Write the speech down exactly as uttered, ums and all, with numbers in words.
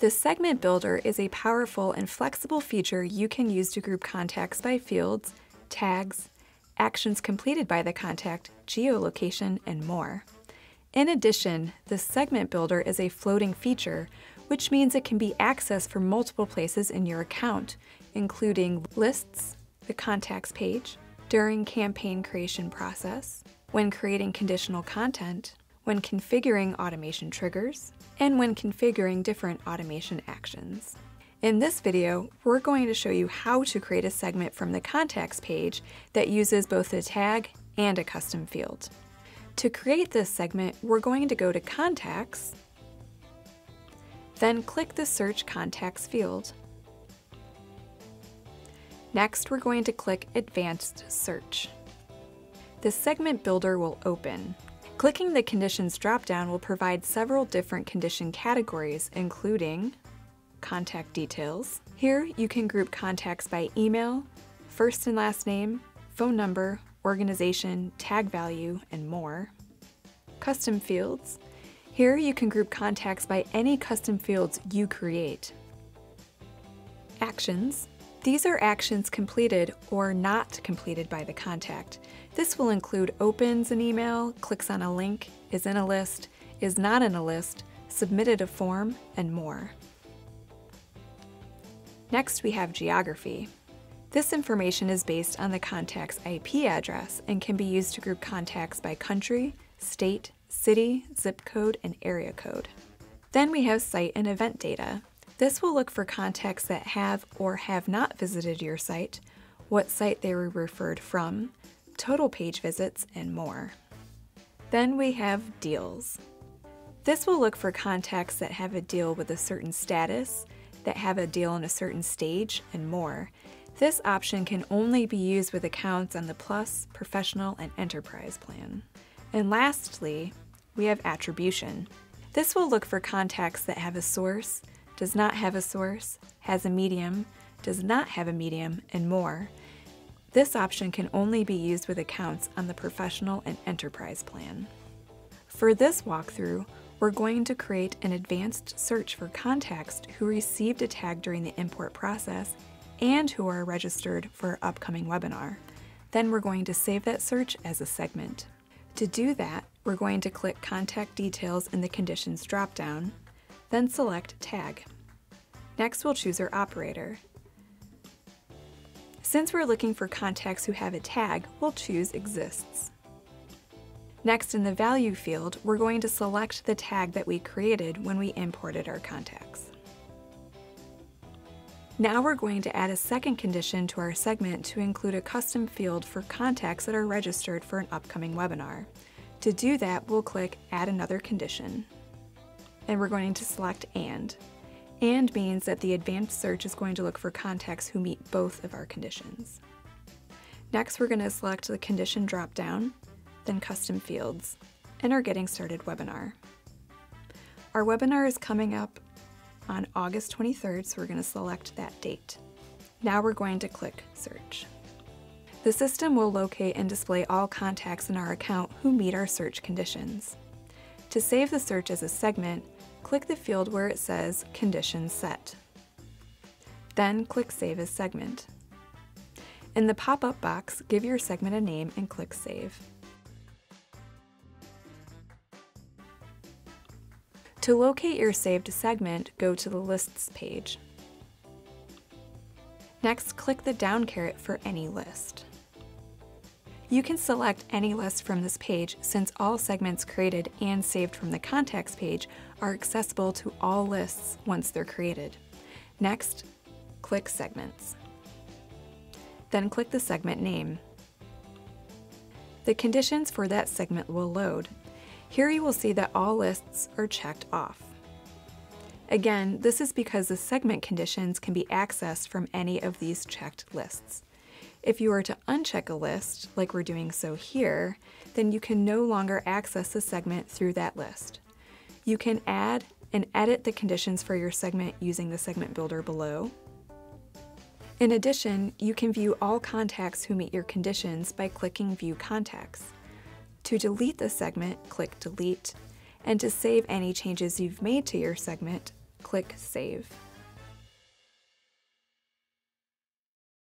The Segment Builder is a powerful and flexible feature you can use to group contacts by fields, tags, actions completed by the contact, geolocation, and more. In addition, the Segment Builder is a floating feature, which means it can be accessed from multiple places in your account, including lists, the contacts page, during campaign creation process, when creating conditional content, when configuring automation triggers, and when configuring different automation actions. In this video, we're going to show you how to create a segment from the contacts page that uses both a tag and a custom field. To create this segment, we're going to go to Contacts, then click the Search Contacts field. Next, we're going to click Advanced Search. The Segment Builder will open. Clicking the Conditions dropdown will provide several different condition categories, including contact details. Here, you can group contacts by email, first and last name, phone number, organization, tag value, and more. Custom fields. Here you can group contacts by any custom fields you create. Actions. These are actions completed or not completed by the contact. This will include opens an email, clicks on a link, is in a list, is not in a list, submitted a form, and more. Next, we have geography. This information is based on the contact's I P address and can be used to group contacts by country, state, city, zip code, and area code. Then we have site and event data. This will look for contacts that have or have not visited your site, what site they were referred from, total page visits, and more. Then we have deals. This will look for contacts that have a deal with a certain status, that have a deal in a certain stage, and more. This option can only be used with accounts on the Plus, Professional, and Enterprise plan. And lastly, we have attribution. This will look for contacts that have a source, does not have a source, has a medium, does not have a medium, and more. This option can only be used with accounts on the Professional and Enterprise plan. For this walkthrough, we're going to create an advanced search for contacts who received a tag during the import process and who are registered for our upcoming webinar. Then we're going to save that search as a segment. To do that, we're going to click Contact Details in the Conditions dropdown, then select Tag. Next, we'll choose our operator. Since we're looking for contacts who have a tag, we'll choose Exists. Next, in the Value field, we're going to select the tag that we created when we imported our contacts. Now we're going to add a second condition to our segment to include a custom field for contacts that are registered for an upcoming webinar. To do that, we'll click Add Another Condition. And we're going to select And. And means that the advanced search is going to look for contacts who meet both of our conditions. Next, we're going to select the Condition dropdown, then Custom Fields, and our Getting Started webinar. Our webinar is coming up on August twenty-third, so we're going to select that date. Now we're going to click Search. The system will locate and display all contacts in our account who meet our search conditions. To save the search as a segment, click the field where it says Condition Set. Then click Save as Segment. In the pop-up box, give your segment a name and click Save. To locate your saved segment, go to the Lists page. Next, click the down caret for any list. You can select any list from this page since all segments created and saved from the contacts page are accessible to all lists once they're created. Next, click Segments. Then click the segment name. The conditions for that segment will load. Here you will see that all lists are checked off. Again, this is because the segment conditions can be accessed from any of these checked lists. If you were to uncheck a list, like we're doing so here, then you can no longer access the segment through that list. You can add and edit the conditions for your segment using the segment builder below. In addition, you can view all contacts who meet your conditions by clicking View Contacts. To delete the segment, click Delete, and to save any changes you've made to your segment, Click Save.